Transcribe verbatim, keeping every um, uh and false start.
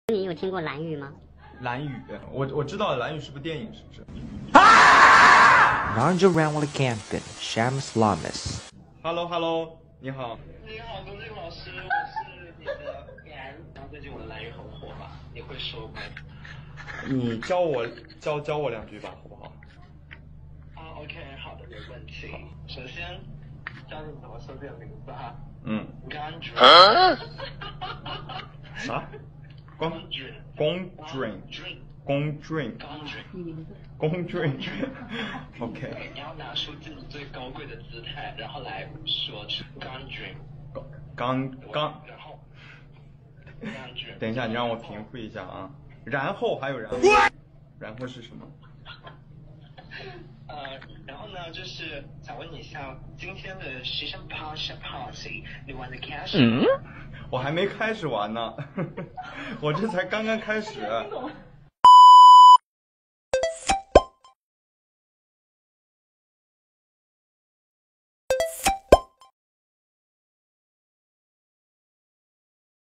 你有听过蓝雨吗？ 蓝雨，我我知道蓝雨是部电影，是不是？ Round around with the camping, Shams Lamis. Hello Hello， 你好。 你好，龚俊老师，我是你的粉。然后最近我的蓝雨很火吧？你会说吗？ 你教我教教我两句吧，好不好？ 啊 ，OK， 好的，没问题。首先，教你怎么说这个名字哈。 嗯。 公主。 啥？公公 dream 公 dream 公 dream OK。 你要拿出自己最高贵的姿态，然后来说出公 dream。 刚刚。 然后。 等一下，你让我平复一下啊。然后还有然后，然后是什么？ 呃，然后呢，就是想问你一下，今天的时尚 party party 你玩的开始吗？ 我还没开始玩呢，我这才刚刚开始。